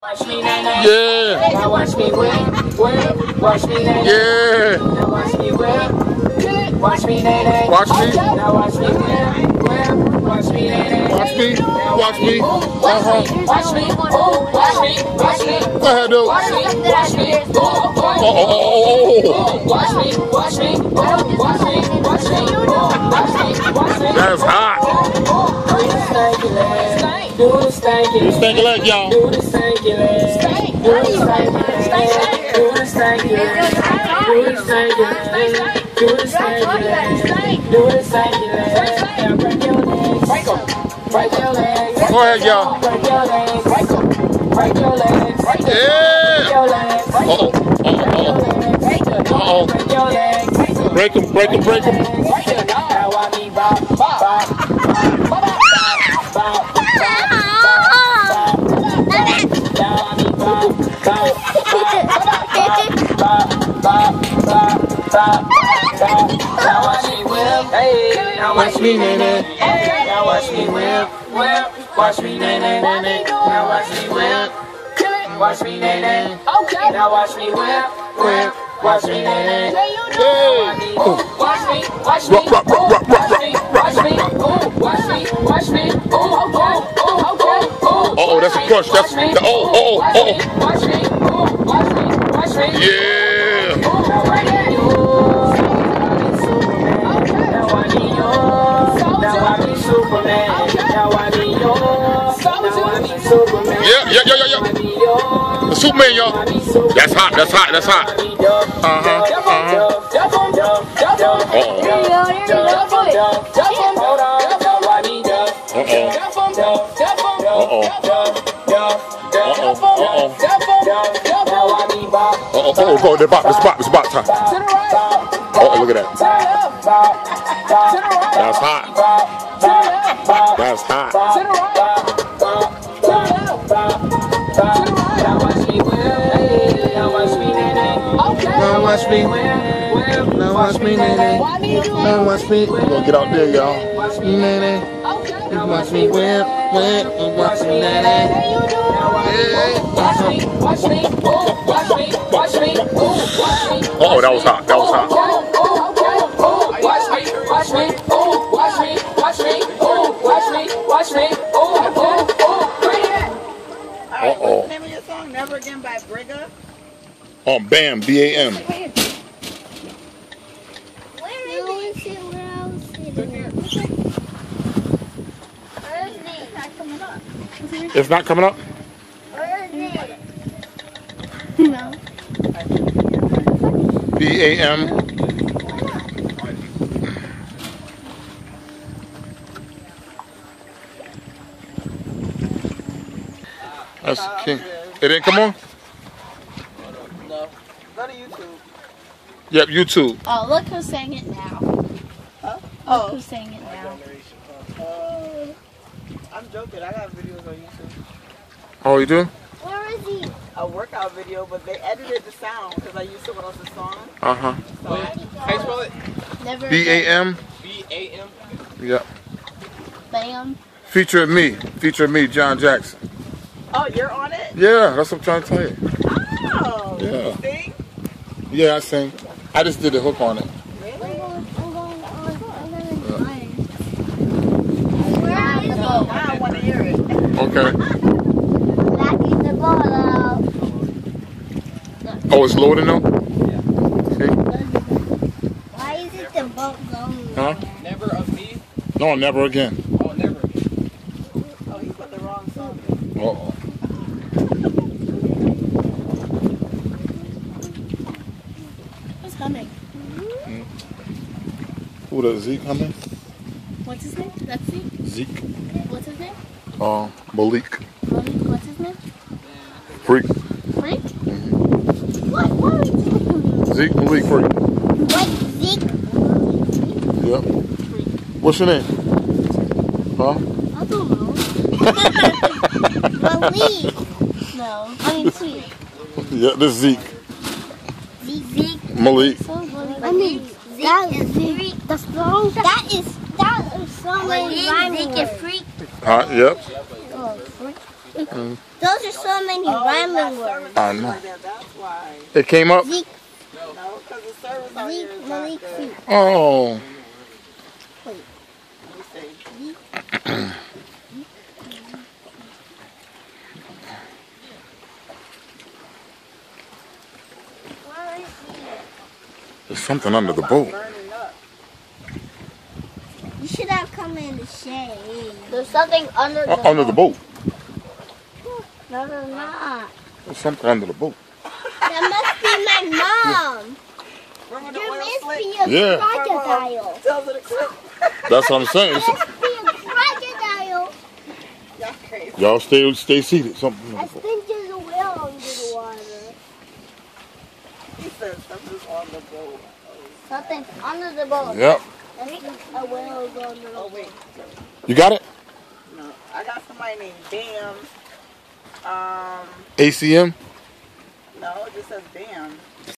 Watch me, nay. Yeah. Now watch me whip. Watch me, nay. Yeah. Now watch me whip. Watch me, nay. Watch me. Now watch me whip. Watch me, nay. Watch me. Watch me. Watch me. Watch me. Watch me. Watch me. Go ahead, dude. Watch me. Watch me. Oh. Watch me. Watch me. Watch me. Watch me. Watch me. That's hot. Do the stanky leg. Do the stanky leg, y'all. Do the stanky leg. Do the stanky leg. Do the stanky leg. Do the stanky leg. Do the stanky leg. Do the stanky leg. Now break your legs. Break your legs. Go ahead, y'all. Break your legs. Break your legs. Yeah. Uh-oh. Break them. Now I need bop, bop, bop, bop, bop, bop. Now watch me whip, hey. Now watch me nay. Now watch me whip. Watch me nay. Now watch me whip. Watch me nay. Now watch me whip. Watch me nay. Watch me. Watch me. Watch me. Uh-oh, that's a crush. That's the Watch me. Yeah. Yeah. The Superman, y'all. That's hot. Oh, the spot time. Oh, look at that. That's hot. Now watch me whip. Now watch me nay. Now watch me whip. Now watch me nay. Now watch me. We're gonna get out there, y'all. Watch me nay. Now watch me whip. Watch me nay. Watch me. Oh, that was hot. Watch me. Uh-oh. Name of your song, Never Again by Brigga. Oh, BAM, B-A-M. Where is it? Where else is it? Where is it? It's not coming up? Where is it? No. B-A-M. That's king. It didn't come on? No. Go to YouTube. Yep, YouTube. Oh, look who's saying it now. Huh? Look who's saying it now. I'm joking. I got videos on YouTube. Oh, you do? Where is he? A workout video, but they edited the sound because I used someone else's song. Uh-huh. So, How you spell it? Never. B-A-M? B-A-M? Yep. Bam. Featuring me, John Jackson. oh, you're on it? Yeah, that's what I'm trying to tell you. Oh. Yeah. Sing? Yeah, I sing. I just did the hook on it. Where is he? Now I want to hear it. Okay. Blacking the ball out. Oh, it's loading though? See? Why is it the boat going? Huh? Never of me? No, never again. Oh, never. Oh, he put the wrong song. Uh-oh. Who's humming? Who, the Zeke coming? What's his name? That's Zeke? Zeke. What's his name? Malik. Malik, what's his name? Freak. Freak? What? Zeke, Malik, Freak. What? Zeke? Yep. What's your name? Huh? I don't know. Malik. No, I mean Sweet. Yeah, this is Zeke. Zeke. Malik. I mean, that is Zeke. That's wrong. That is so many rhyming words. Yep. Oh, freak. Those are so many rhyming words. I know. That's why. It came up? Zeke, No, because the service out here Zeke, is not Malik, good. Zeke. Oh. Let me see. There's something under the boat. Burning up. You should have come in the shade. There's something under the Under the boat. No, there's not. There's something under the boat. That must be my mom. Remember the There oil must slick? be a Yeah. crocodile. Tells it a clip. That's what I'm saying. There must be a crocodile. Y'all crazy. Y'all stay seated. Something I under the boat. think there's a whale under the water. He said something's on the boat. Something's under the boat. Yep. I think a whale is under the Oh, boat. wait. You got it? No. I got somebody named Bam. ACM? No, it just says Bam.